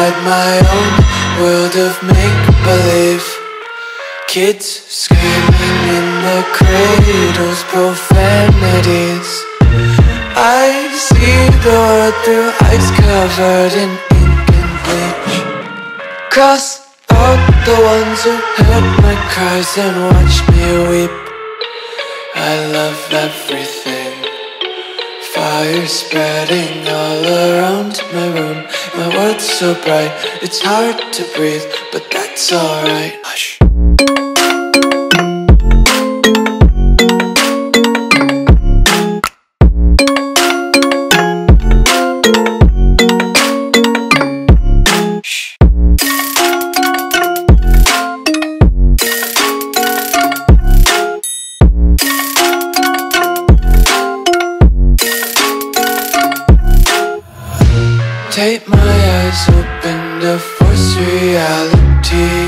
inside my own world of make-believe. Kids screaming in the cradles, profanities. I see the world through ice covered in ink and bleach. Cross out the ones who heard my cries and watched me weep. I love everything. Fire spreading all around my room. My world's so bright, it's hard to breathe, but that's alright. Hush. Take my eyes open to force reality.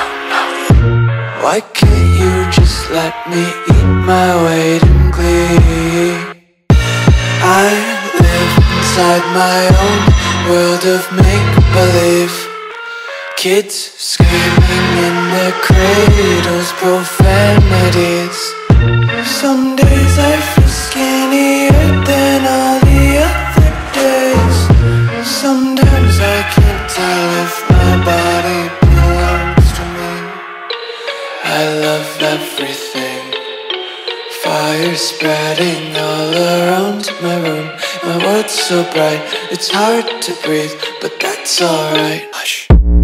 Why can't you just let me eat my weight in glee? I live inside my own world of make-believe. Kids screaming in their cradles, profanities. Some days I feel skinnier than all the other days. Sometimes I can't tell if my body belongs to me. I love everything. Fire spreading all around my room. My world's so bright, it's hard to breathe, but that's alright. Hush.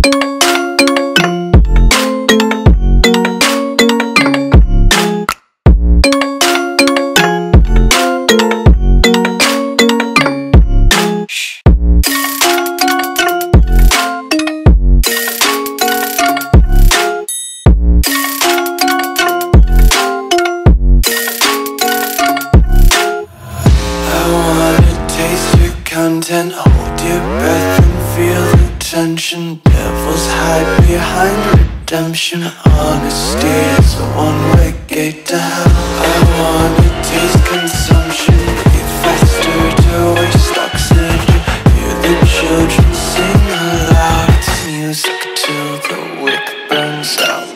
Content, hold your breath and feel the tension. Devils hide behind redemption. Honesty is a one-way gate to hell. I wanna taste consumption, breathe faster to waste oxygen. Hear the children sing aloud. It's music till the wick burns out.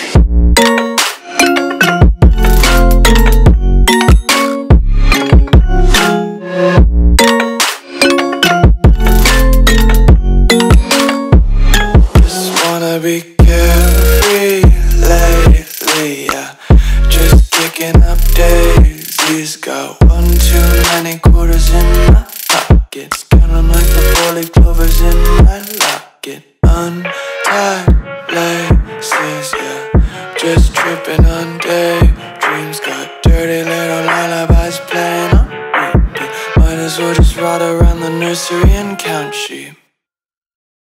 Be carefree lately, yeah. Just kicking up daisies. Got one too many quarters in my pockets. Count 'em like the 4-leaf clovers in my locket. Untied laces, yeah. Just tripping on daydreams. Got dirty little lullabies playing on repeat. Might as well just ride around the nursery and count sheep.